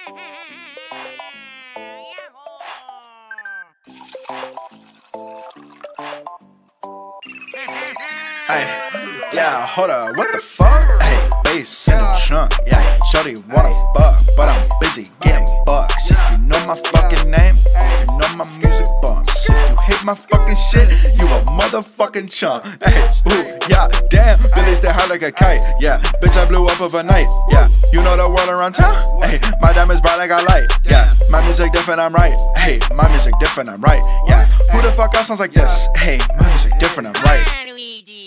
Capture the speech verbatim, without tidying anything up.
Hey, yeah, hold up, what the fuck? Hey, bass in the trunk, yeah, shorty wanna fuck, but I'm busy getting bucks. If you know my fucking name, you know my music bumps. If you hate my fucking shit, you a motherfucking chump. Hey, ooh, yeah, damn, Billy stay hard like a kite. Yeah, bitch, I blew up overnight. Yeah, you know the world around town. Hey, my diamonds bright like a light. Yeah, my music different, I'm right. Hey, my music different, I'm right. Yeah, who the fuck else sounds like this? Hey, my music different, I'm right.